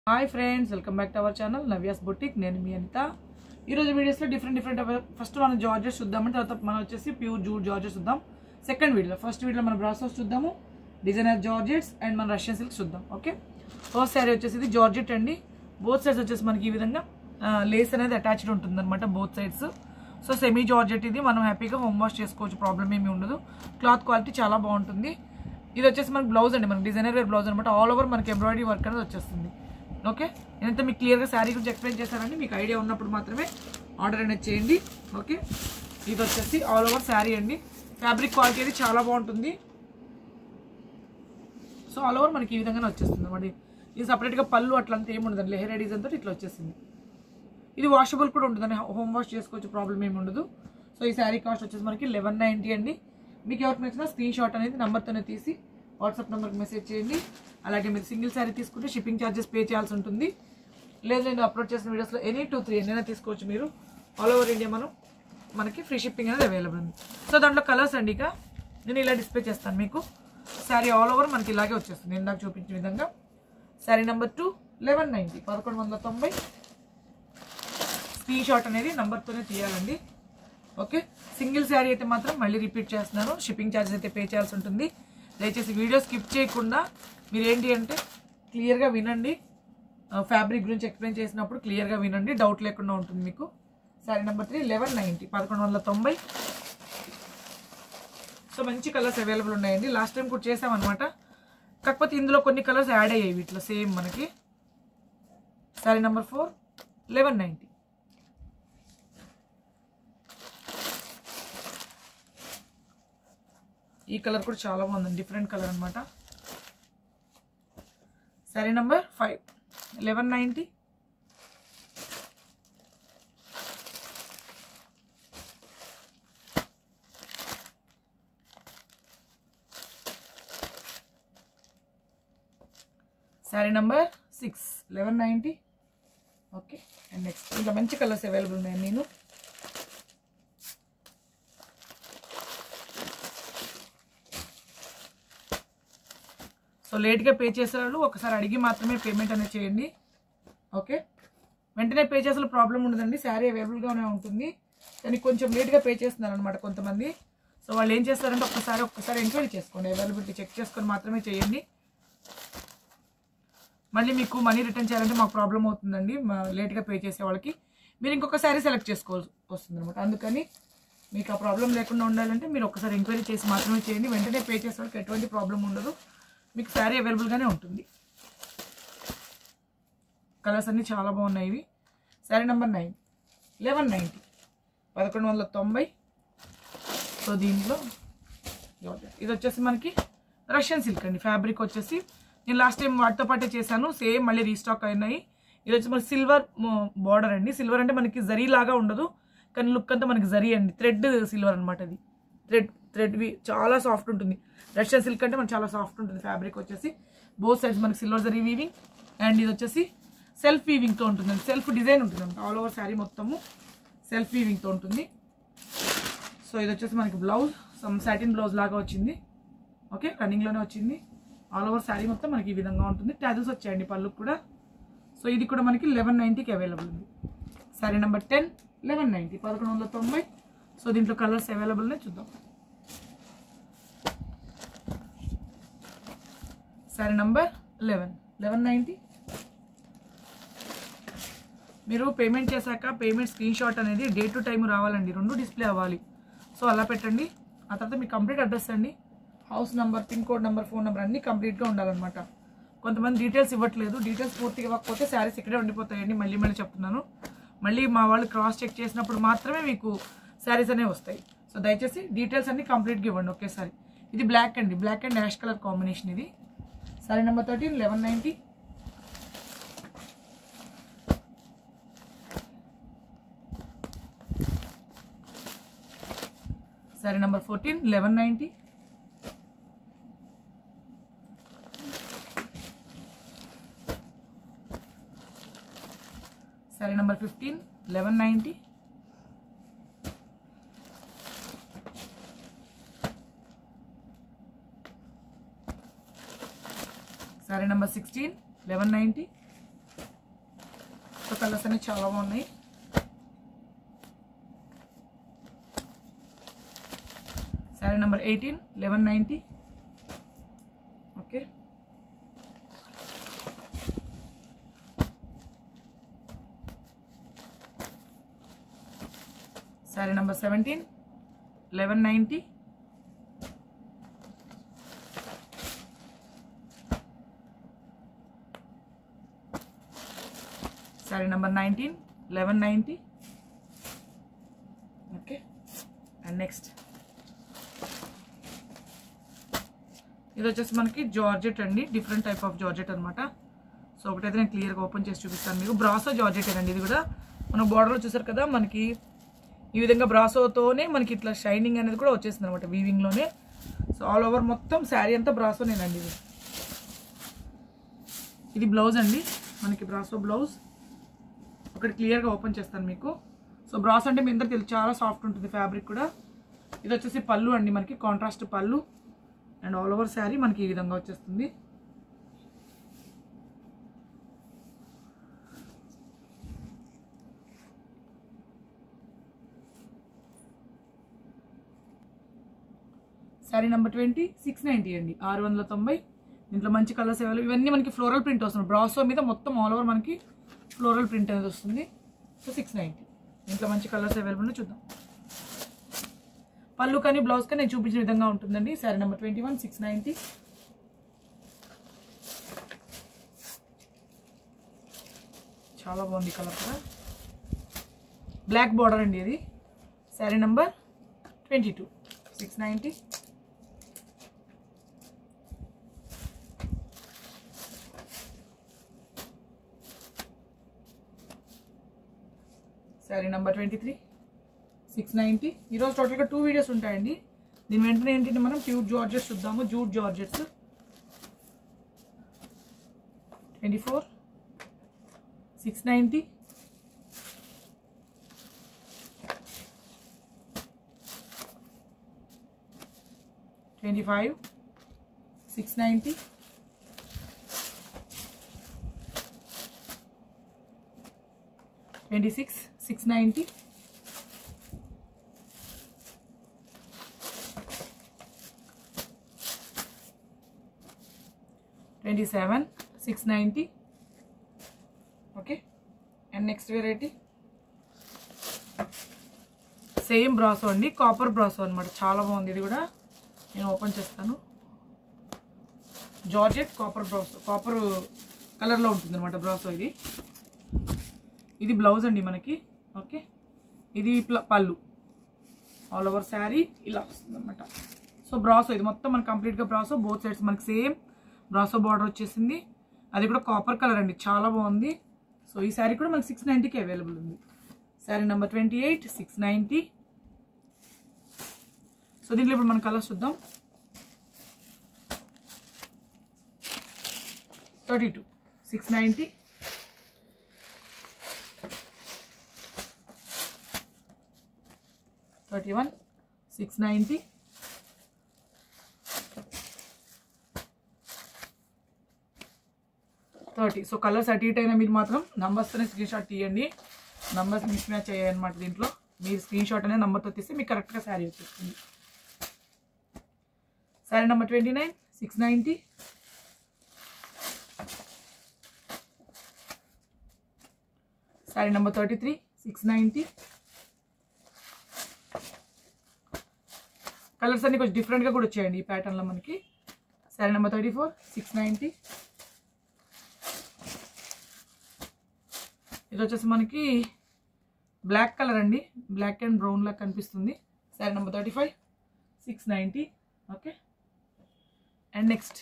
Hi friends welcome back to our channel Navya's boutique నేను మీ అనిత ఈ రోజు వీడియోస్ లో డిఫరెంట్ ఫస్ట్ మనం జార్జెట్ చూద్దాం తర్వాత మనం వచ్చేసి ప్యూర్ జూట్ జార్జెట్ చూద్దాం సెకండ్ వీడియో ఫస్ట్ వీడియోలో మనం బ్రాసోస్ చూద్దాము డిజైనర్ జార్జెట్స్ అండ్ మన రష్యన్ సిల్క్ చూద్దాం ఓకే ఫస్ట్ సారీ వచ్చేసి ఇది జార్జెట్ అండి బోత్ సైడ్స్ వచ్చేసి మనకి ఈ విధంగా లేస్ అనేది అటాచ్డ్ ఉంటుందన్నమాట both sides so semi georgette ఇది మనం హ్యాపీగా హోమ్ వాష్ చేసుకోవచ్చు ప్రాబ్లం ఏమీ ఉండదు క్లాత్ క్వాలిటీ చాలా బాగుంటుంది ఇది వచ్చేసి మనకి బ్లౌజ్ అండి మనకి డిజైనర్ వేర్ బ్లౌజ్ అనమాట ఆల్ ఓవర్ మనకి ఎంబ్రాయిడరీ వర్క్ అనేది వచ్చేస్తుంది ఓకే నేనంతా మీకు క్లియర్గా శారీ గురించి ఎక్స్ప్లెయిన్ చేశానండి మీకు ఐడియా ఉన్నప్పుడు మాత్రమే ఆర్డర్ అనేది చేయండి ఓకే ఇది వచ్చేసి ఆల్ ఓవర్ శారీ అండి ఫ్యాబ్రిక్ క్వాలిటీ అనేది చాలా బాగుంటుంది సో ఆల్ ఓవర్ మనకి ఈ విధంగానే వచ్చేస్తుంది అన్నమాట ఇది సపరేట్గా పళ్ళు అట్లంతా ఏమి ఉండదండి లెహరియా డిజైన్ తోటి ఇట్లా వచ్చేసింది ఇది వాషబుల్ కూడా ఉంటుందండి హోమ్ వాష్ చేసుకోవచ్చు ప్రాబ్లం ఏమి ఉండదు సో ఈ శారీ కాస్ట్ వచ్చేసి మనకి 1190 అండి మీకు ఎవరికి నచ్చినా స్క్రీన్ షాట్ అనేది నెంబర్తోనే తీసి వాట్సాప్ నెంబర్కి మెసేజ్ చేయండి అలాగే మీరు సింగిల్ శారీ తీసుకుంటే షిప్పింగ్ ఛార్జెస్ పే చేయాల్సి ఉంటుంది లేదు నేను అప్లోడ్ చేసిన వీడియోస్లో ఎనీ 2-3 ఎన్నైనా తీసుకోవచ్చు మీరు ఆల్ ఓవర్ ఇండియా మనకి ఫ్రీ షిప్పింగ్ అనేది అవైలబుల్ ఉంది సో దాంట్లో కలర్స్ అండి ఇక నేను ఇలా డిస్ప్లే చేస్తాను మీకు శారీ ఆల్ ఓవర్ మనకి ఇలాగే వచ్చేస్తుంది ఇందాక చూపించిన విధంగా శారీ నెంబర్ 2 1190 స్క్రీన్ షాట్ అనేది నెంబర్తోనే తీయాలండి ఓకే సింగిల్ శారీ అయితే మాత్రం మళ్ళీ రిపీట్ చేస్తున్నాను షిప్పింగ్ ఛార్జెస్ అయితే పే చేయాల్సి ఉంటుంది దయచేసి వీడియో స్కిప్ చేయకుండా మీరు ఏంటి అంటే క్లియర్గా వినండి ఫ్యాబ్రిక్ గురించి ఎక్స్ప్లెయిన్ చేసినప్పుడు క్లియర్గా వినండి డౌట్ లేకుండా ఉంటుంది మీకు శారీ నెంబర్ 3 1190 సో మంచి కలర్స్ అవైలబుల్ ఉన్నాయండి లాస్ట్ టైం కూడా చేసామన్నమాట కాకపోతే ఇందులో కొన్ని కలర్స్ యాడ్ అయ్యాయి వీటిలో సేమ్ మనకి శారీ నెంబర్ 4 1190 ఈ కలర్ కూడా చాలా బాగుంది డిఫరెంట్ కలర్ అనమాట saree number 5 1190 saree number 6 1190 okay and next ఇంకా మంచి కలర్స్ అవైలబుల్ ఉన్నాయి నేను సో లేట్గా పే చేసే వాళ్ళు ఒకసారి అడిగి మాత్రమే పేమెంట్ అనేది చేయండి ఓకే వెంటనే పే చేసే ప్రాబ్లం ఉండదండి శారీ అవైలబుల్గానే ఉంటుంది కానీ కొంచెం లేట్గా పే చేస్తున్నారు అనమాట కొంతమంది సో వాళ్ళు ఏం చేస్తారంటే ఒక్కసారి ఎంక్వైరీ చేసుకోండి అవైలబిలిటీ చెక్ చేసుకొని మాత్రమే చేయండి మళ్ళీ మీకు మనీ రిటర్న్ చేయాలంటే మాకు ప్రాబ్లం అవుతుందండి లేట్గా పే చేసే వాళ్ళకి మీరు ఇంకొక శారీ సెలెక్ట్ చేసుకోవాల్సి వస్తుంది అనమాట అందుకని మీకు ఆ ప్రాబ్లం లేకుండా ఉండాలంటే మీరు ఒకసారి ఎంక్వైరీ చేసి మాత్రమే చేయండి వెంటనే పే చేసే వాళ్ళకి ఎటువంటి ప్రాబ్లం ఉండదు మీకు శారీ అవైలబుల్గానే ఉంటుంది కలర్స్ అన్నీ చాలా బాగున్నాయి ఇవి శారీ నెంబర్ 9 1190 సో దీంట్లో ఇది వచ్చేసి మనకి రష్యన్ సిల్క్ అండి ఫ్యాబ్రిక్ వచ్చేసి నేను లాస్ట్ టైం వాటితో పాటే చేశాను సేమ్ మళ్ళీ రీస్టాక్ అయినాయి ఇది వచ్చి మనకి సిల్వర్ బార్డర్ అండి సిల్వర్ అంటే మనకి జరీ లాగా ఉండదు కానీ లుక్ అంతా మనకి జరీ అండి థ్రెడ్ సిల్వర్ అనమాట అది థ్రెడ్వి చాలా సాఫ్ట్ ఉంటుంది రష్యన్ సిల్క్ అంటే మనకి చాలా సాఫ్ట్ ఉంటుంది ఫ్యాబ్రిక్ వచ్చేసి బోత్ సైడ్స్ మనకి సిల్వర్ జరీ వీవింగ్ అండ్ ఇది వచ్చేసి సెల్ఫ్ వీవింగ్తో ఉంటుందండి సెల్ఫ్ డిజైన్ ఉంటుంది ఆల్ ఓవర్ శారీ మొత్తము సెల్ఫ్ వీవింగ్తో ఉంటుంది సో ఇది వచ్చేసి మనకి బ్లౌజ్ సమ్ సాటిన్ బ్లౌజ్ లాగా వచ్చింది ఓకే రన్నింగ్లోనే వచ్చింది ఆల్ ఓవర్ శారీ మొత్తం మనకి ఈ విధంగా ఉంటుంది ట్యాజల్స్ వచ్చాయండి పళ్ళుకి కూడా సో ఇది కూడా మనకి 1190కి అవైలబుల్ ఉంది శారీ నెంబర్ 10 1190 సో దీంట్లో కలర్స్ అవైలబుల్ ఉన్నాయి చూద్దాం శారీ నెంబర్ 1190 మీరు పేమెంట్ చేశాక పేమెంట్ స్క్రీన్ షాట్ అనేది డే టు టైం రావాలండి రెండు డిస్ప్లే అవ్వాలి సో అలా పెట్టండి ఆ తర్వాత మీ కంప్లీట్ అడ్రస్ అండి house number pin code number phone number అన్నీ కంప్లీట్గా ఉండాలన్నమాట కొంతమంది డీటెయిల్స్ ఇవ్వట్లేదు డీటెయిల్స్ పూర్తిగా ఇవ్వకపోతే శారీస్ ఇక్కడే ఉండిపోతాయండి మళ్ళీ చెప్తున్నాను మళ్ళీ మా వాళ్ళు క్రాస్ చెక్ చేసినప్పుడు మాత్రమే మీకు శారీస్ అనేవి వస్తాయి సో దయచేసి డీటెయిల్స్ అన్ని కంప్లీట్గా ఇవ్వండి ఒకేసారి ఇది బ్లాక్ అండి black and ash colour combination ఇది saree number 13 1190 saree number 14 1190 saree number 15 1190 Saree number 16, 1190. So colours అనేవి చాలా బాగున్నాయి. Saree number 18 1190. Okay, saree number 17 1190. Saree number 19 1190. Okay, and next ఇది వచ్చేసి మనకి జార్జెట్ అండి, డిఫరెంట్ టైప్ ఆఫ్ జార్జెట్ అనమాట. సో ఒకటైతే నేను క్లియర్గా ఓపెన్ చేసి చూపిస్తాను మీకు. బ్రాసో జార్జెట్ అండి ఇది కూడా. మనం బార్డర్లో చూసారు కదా మనకి ఈ విధంగా బ్రాసోతోనే మనకి ఇట్లా షైనింగ్ అనేది కూడా వచ్చేసింది అనమాట వీవింగ్లోనే. సో ఆల్ ఓవర్ మొత్తం శారీ అంతా బ్రాసోనేనండి ఇది. ఇది బ్లౌజ్ అండి మనకి, బ్రాసో బ్లౌజ్. ఒకటి క్లియర్గా ఓపెన్ చేస్తాను మీకు. సో బ్రాస్ అంటే మీ అందరికీ తెలుసు చాలా సాఫ్ట్ ఉంటుంది ఫ్యాబ్రిక్ కూడా. ఇది వచ్చేసి పళ్ళు అండి మనకి, కాంట్రాస్ట్ పళ్ళు. అండ్ ఆల్ ఓవర్ శారీ మనకి ఈ విధంగా వచ్చేస్తుంది. శారీ నెంబర్ 20 690 అండి, 690. దీంట్లో మంచి కలర్స్ అవైలబుల్. ఇవన్నీ మనకి ఫ్లోరల్ ప్రింట్ వస్తుంది. బ్రాసో మీద మొత్తం ఆల్ ఓవర్ మనకి ఫ్లోరల్ ప్రింట్ అనేది వస్తుంది. సో 690. దీంట్లో మంచి కలర్స్ అవైలబుల్ ఉన్నాయి, చూద్దాం. పళ్ళు కానీ బ్లౌజ్ కానీ నేను చూపించిన విధంగా ఉంటుందండి. శారీ నెంబర్ 21 690. చాలా బాగుంది కలర్ కూడా. బ్లాక్ బార్డర్ అండి ఇది. శారీ నెంబర్ 22 690. శారీ నెంబర్ 23 690. ఈరోజు టోటల్గా 2 వీడియోస్ ఉంటాయండి. దీని వెంటనే ఏంటంటే మనం ప్యూర్ జార్జెట్స్ చూద్దాము. Jute georgettes 24 690. $25 690. $26 690. $27 690. Okay, and next variety same brasso అండి, కాపర్ బ్రాసో అనమాట. చాలా బాగుంది ఇది కూడా. నేను ఓపెన్ చేస్తాను. జార్జెట్ కాపర్ బ్రాసో, కాపర్ కలర్లో ఉంటుంది అనమాట బ్రాసో ఇది. ఇది బ్లౌజ్ అండి మనకి. ఓకే, ఇది పళ్ళు. ఆల్ ఓవర్ శారీ ఇలా వస్తుంది అనమాట. సో బ్రాసో ఇది మొత్తం మనకి కంప్లీట్గా బ్రాసో. బోత్ సైడ్స్ మనకి సేమ్ బ్రాసో బార్డర్ వచ్చేసింది. అది కూడా కాపర్ కలర్ అండి, చాలా బాగుంది. సో ఈ శారీ కూడా మనకి 690కి అవైలబుల్ ఉంది. శారీ నెంబర్ 28 690. సో దీంట్లో ఇప్పుడు మన కలర్స్ చూద్దాం. 32 690. 31 690. 30. సో కలర్స్ అటు ఇటు అయినా మీరు మాత్రం నంబర్స్తోనే స్క్రీన్ షాట్ తీయండి. నంబర్స్ మిస్ మ్యాచ్ అయ్యాయి అనమాట. దీంట్లో మీరు స్క్రీన్ షాట్ అనే నెంబర్తో తీస్తే మీకు కరెక్ట్గా శారీ వచ్చేస్తుంది. Saree number 29 690. Saree number 33 690. Colours అన్ని కొంచెం డిఫరెంట్గా కూడా వచ్చాయండి ఈ ప్యాటర్న్లో మనకి. శారీ నెంబర్ 34 690. ఇది వచ్చేసి మనకి బ్లాక్ కలర్ అండి, బ్లాక్ అండ్ బ్రౌన్ లాగా కనిపిస్తుంది. Saree number 35 690. Okay, and next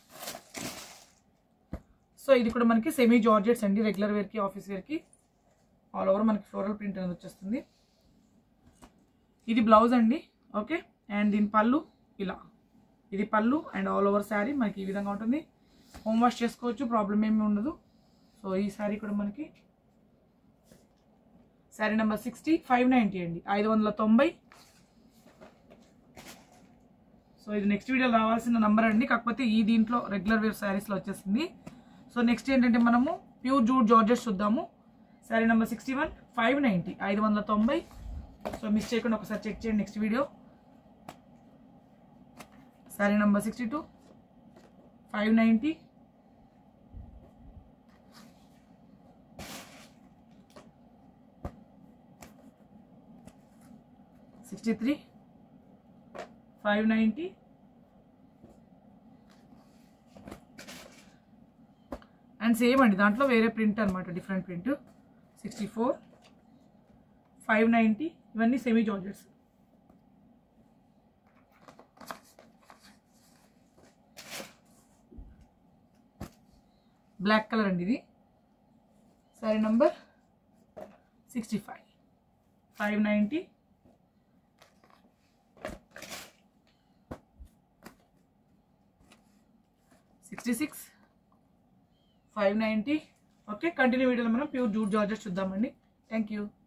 so ఇది కూడా మనకి సెమీ జార్జెట్స్ అండి, రెగ్యులర్ వేర్కి ఆఫీస్ వేర్కి. ఆల్ ఓవర్ మనకి ఫ్లోరల్ ప్రింట్ అనేది వచ్చేస్తుంది. ఇది బ్లౌజ్ అండి. ఓకే, అండ్ దీని పళ్ళు ఇలా. ఇది పళ్ళు అండ్ ఆల్ ఓవర్ శారీ మనకి ఈ విధంగా ఉంటుంది. హోమ్ వాష్ చేసుకోవచ్చు, ప్రాబ్లం ఏమీ ఉండదు. సో ఈ శారీ కూడా మనకి శారీ నెంబర్ 60 590 అండి, 590. సో ఇది నెక్స్ట్ వీడియోలో రావాల్సిన నెంబర్ అండి, కాకపోతే ఈ దీంట్లో రెగ్యులర్ వేర్ శారీస్లో వచ్చేసింది. సో నెక్స్ట్ ఏంటంటే మనము ప్యూర్ జూట్ జార్జెట్స్ చూద్దాము. శారీ నెంబర్ 61 590 590. సో మిస్ చేయకుండా ఒకసారి చెక్ చేయండి next video. Saree number 62 590. $63 590. And same అండి, దాంట్లో వేరే ప్రింట్ అనమాట, డిఫరెంట్ ప్రింట్. 64 590. ఇవన్నీ సెమీ జార్జెట్స్. బ్లాక్ కలర్ అండి ఇది. శారీ నంబర్ 65 590. $66 590. ఓకే, కంటిన్యూ వీడియోలో మనం ప్యూర్ జూట్ జార్జెట్ చూద్దామండి. Thank you.